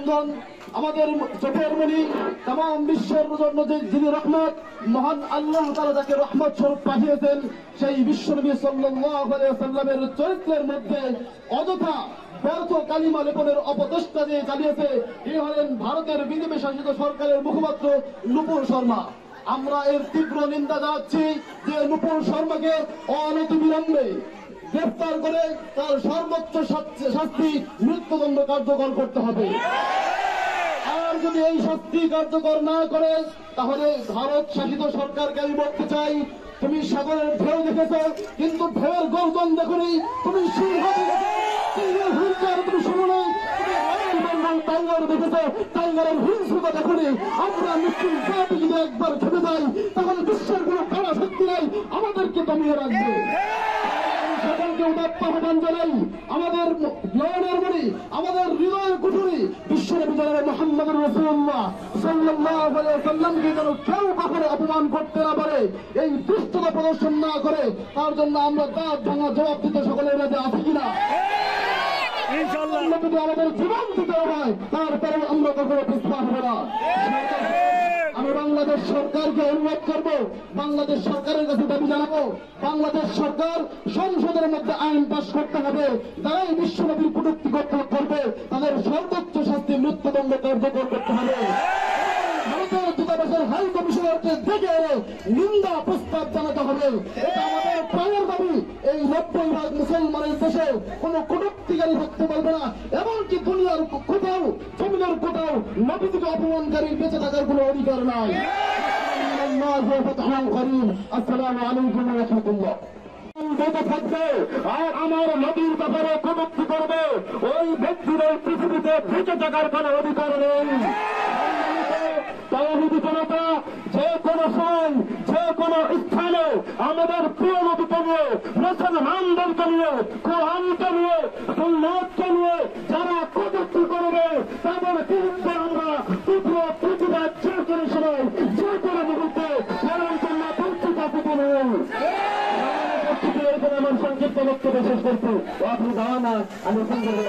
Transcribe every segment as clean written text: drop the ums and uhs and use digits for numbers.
রঞ্জন, আমাদের চোখের মণি, তাম বিশ্বের জন্য যিনি রহমত, মহান আল্লাহ তাআলা যাকে রহমত স্বরূপ পাঠিয়েছেন, সেই বিশ্বনবী সাল্লাল্লাহু আলাইহি ওয়াসাল্লামের চরিত্রের মধ্যে অযথা ব্যর্থ কালিমা লেপনের অপচেষ্টা যে চালিয়েছে, তিনি হলেন ভারতের বিজেপি শাসিত সরকারের মুখপাত্র নুপুর শর্মা। আমরা এর তীব্র নিন্দা জানাচ্ছি যে নুপুর শর্মাকে অনতিবিলম্বে গ্রেফতার করে তার সর্বোচ্চ শাস্তি মৃত্যুদণ্ড কার্যকর করতে হবে। আর যদি এই শাস্তি কার্যকর না করে, তাহলে ভারত শাসিত সরকারকে আমি বলতে চাই, তুমি সাগরের ঢেউ দেখেছ কিন্তু ঢেউয়ের গর্জন দেখনি, তুমি সিংহ হুঙ্কার তুমি শোনো নাই, টাইগার দেখেছ, টাইগারের হিংস্রতা দেখনি। আমরা মুসলিম জাতি যদি একবার খেতে যাই, তাহলে বিশ্বের কোন কারা শক্তি নাই আমাদেরকে দমিয়ে রাখবে। সকলকে উদাত্ত আহ্বান জানাই, আমাদের নয়নের মণি, আমাদের হৃদয়ের কুঠুরি বিশ্বনবী জনাবে মুহাম্মদুর রাসূলুল্লাহ সাল্লাল্লাহু আলাইহি ওয়াসাল্লামকে যেন কেউ কখনো অপমান করতে না পারে, এই দুষ্টতা প্রদর্শন না করে, তার জন্য আমরা দাঁত ভাঙা জবাব দিতে সকলের মাঝে আছি কিনা? ইনশাআল্লাহ যদি আমাদের জীবন দিতে হয়, তারপরে আমরা কখনো পিছপা হব না। আমি বাংলাদেশ সরকারকে অনুরোধ করব, বাংলাদেশ সরকারের কাছে দাবি জানাবো, বাংলাদেশ সরকার সংসদের মধ্যে আইন পাশ করতে হবে, যারাই বিশ্বনবীর কটূক্তি করবে তাদের সর্বোচ্চ শাস্তি মৃত্যুদণ্ড কার্যকর করতে হবে। ভারতের দূতাবাসের হাই কমিশনারকে দেখে নিন্দা প্রস্তাব জানাতে হবে। এটা আমাদের প্রাণের দাবি। এই 90% মুসলমানের দেশে কোন কটূক্তিকারী থাকতে পারবে না, এমনকি দুনিয়ার কোথাও, জমিনের কোথাও নবীকে অপমানকারীর বেঁচে থাকার কোন অধিকার নাই। আসসালামু আলাইকুম ওয়া রাহমাতুল্লাহ। থাকবে আর আমার নদীর ব্যাপারে কটূক্তি করবে, ওই ব্যক্তির এই পৃথিবীতে বেঁচে থাকার কোন অধিকার নেই। তাওহীদি জনতা যে কোনো সময়, যে কোনো স্থানে আমাদের প্রিয় নবীকে নিয়ে, মুসলমানদেরকে নিয়ে, কোরআনকে নিয়ে, সুন্নাতকে নিয়ে যারা কটূক্তি করবে, তাদের বিরুদ্ধে আমরা তীব্র প্রতিবাদ যে কোনো সময়, যে কোনো মুহূর্তে করার জন্য প্রস্তুত আছি। আমার সংক্ষিপ্ত বক্তব্য শেষ করছি। আপনি দাওয়ানা আমি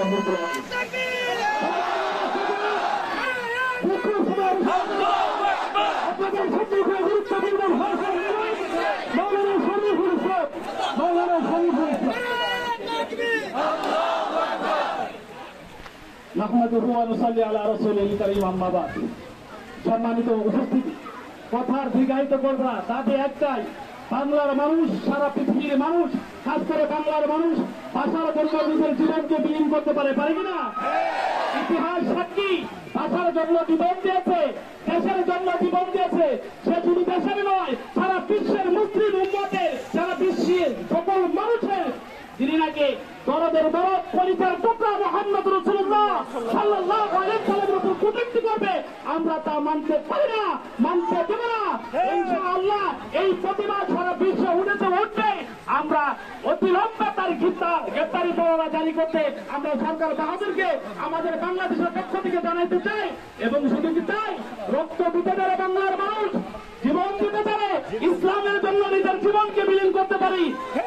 সম্মানিত উপস্থিতি, কথার দীর্ঘায়িত করবা তাতে একটাই, বাংলার মানুষ, সারা পৃথিবীর মানুষ, খাস করে বাংলার মানুষ ভাষার জন্য নিজের জীবনকে বিলীন করতে পারে কিনা? ইতিহাস সাক্ষী, ভাষার জন্য জীবন দিয়েছে, দেশের জন্য জীবন দিয়েছে। সে শুধু দেশের নয়, সারা বিশ্বের মুসলিম উম্মতের, সারা বিশ্বের সকল মানুষের, যিনি নাকি দরদের দরদ পরিচয় টুকরা মুহাম্মদ রাসূলুল্লাহ সাল্লাল্লাহু আলাইহি ওয়াসাল্লামের উপর কটূক্তি করবে, আমরা তা মানতে পারি না, মানতে দেব না। ইনশাআল্লাহ এই প্রতিবাদ সারা বিশ্বে উঠবে। আমরা অতিলম্বে তার গ্রেফতারি পরোয়ানা জারি করতে আমরা সরকার বাহাদুরকে আমাদের বাংলাদেশের পক্ষ থেকে জানাইতে চাই। এবং শুধু কি চাই, রক্ত দিতে পারে বাংলার মানুষ, জীবন দিতে পারে, ইসলামের জন্য নিজের জীবনকে বিলীন করতে পারি।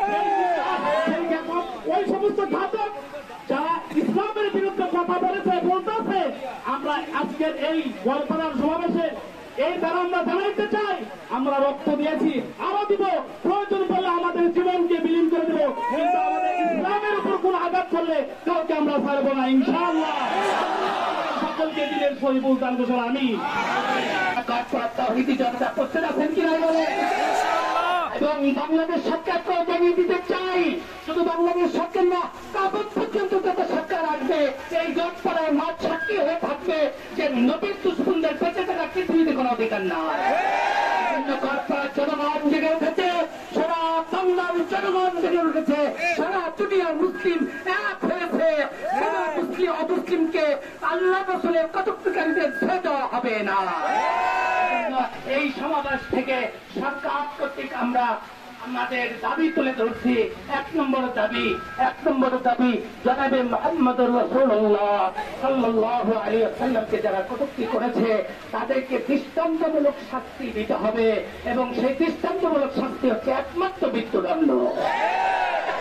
ওই সমস্ত ঘাতক যারা ইসলামের বিরুদ্ধে কথা বলতেছে, আমরা আজকের এই গড়পাড়ার সমাবেশে এই দ্বারা আমরা জানাইতে চাই, আমরা রক্ত দিয়েছি, আরো দিব, প্রয়োজন পড়লে আমাদের জীবনকে বিলীন করে দেব, কিন্তু আমাদের ইসলামের উপর কোন আঘাত করলে কাউকে আমরা ছাড়ব না ইনশাআল্লাহ। সকলকে দিনের সহিবুল দান ঘোষণা আমি জনতা প্রস্তুত আছেন কিনা বলে, এবং বাংলাদেশ সরকারকে জানিয়ে দিতে চাই, শুধু বাংলাদেশ সরকার না, কাগজ পর্যন্ত যত সরকার আসবে এই গড়পাড়ায় মাঠ সাক্ষী হয়ে থাকবে যে নবীর দুশ্মনদের বেঁচে থাকা পৃথিবীতে কোনো অধিকার নাই। গড়পাড়ার জনগণ জেগে উঠেছে, সারা বাংলার জনগণ জেগে উঠেছে, সারা দুনিয়ার মুসলিম এক হয়েছে। সারা মুসলিম অমুসলিমকে আল্লাহ রাসূলের কটূক্তিকারীদের ছেড়ে দেওয়া হবে না। এই সমাবেশ থেকে সরকার কর্তৃক আমরা আমাদের দাবি তুলে ধরছি। এক নম্বর দাবি জনাবে মুহাম্মদুর রাসূলুল্লাহ সাল্লাল্লাহু আলাইহি ওয়াসাল্লামকে যারা কটূক্তি করেছে তাদেরকে দৃষ্টান্তমূলক শাস্তি দিতে হবে, এবং সেই দৃষ্টান্তমূলক শাস্তি হচ্ছে একমাত্র মৃত্যুদণ্ড।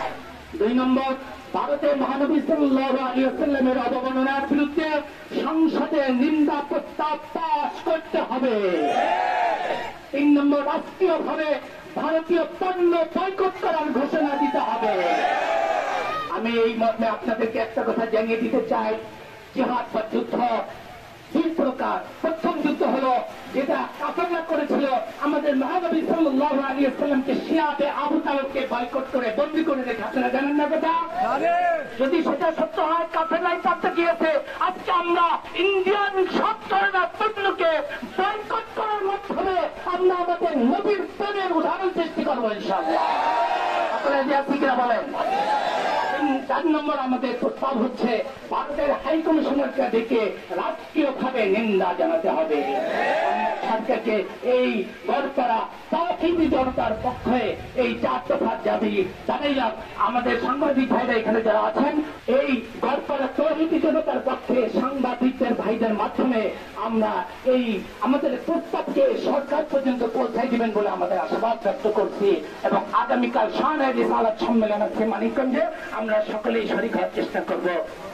2 নম্বর, ভারতের মহানবী সাল্লাল্লাহু আলাইহি ওয়াসাল্লামের অবমাননার বিরুদ্ধে সংসদে নিন্দা প্রস্তাব পাস করতে হবে। 3 নম্বর, রাষ্ট্রীয়ভাবে ভারতীয় পণ্য বয়কট করার ঘোষণা দিতে হবে। আমি এই মর্মে আপনাদেরকে একটা কথা জানিয়ে দিতে চাই, জিহাদ বা যুদ্ধ 2 প্রকার। প্রথম যুদ্ধ হলো যেটা কাফেররা করেছিল আমাদের মহানবী সাল্লাল্লাহু আলাইহি ওয়াসাল্লামকে শিয়াবে আবু তালেবকে বয়কট করে বন্দী করে রেখে। আপনারা জানেন না কথা? যদি সেটা সত্য হয়, কাফেররাই করতে গিয়েছে। আজকে আমরা ইন্ডিয়ান সব ধরনের পণ্যকে বয়কট করার মাধ্যমে আমরা আমাদের নবীর প্রেমের উদাহরণ সৃষ্টি করবো ইনশাআল্লাহ। আপনারা যে ঠিকরা বলেন। 4 নম্বর আমাদের প্রস্তাব হচ্ছে ভারতের হাই কমিশনারকে ডেকে রাষ্ট্রীয়ভাবে নিন্দা জানাতে হবে। সরকারকে এই গড়পাড়া তাওহীদি জনতার পক্ষে এই 4 দফার দাবি জানাইলাম। আমাদের সাংবাদিক ভাইরা এখানে যারা আছেন, এই গড়পাড়া তাওহীদি জনতার পক্ষে সাংবাদিকদের ভাইদের মাধ্যমে আমরা এই আমাদের প্রস্তাবকে সরকার পর্যন্ত পৌঁছাই দিবেন বলে আমাদের আশাবাদ ব্যক্ত করছি। এবং আগামীকাল শাহনাই রিসালাত সম্মেলন আছে মানিকগঞ্জে, আমরা সকলেই শরীক হওয়ার চেষ্টা করব।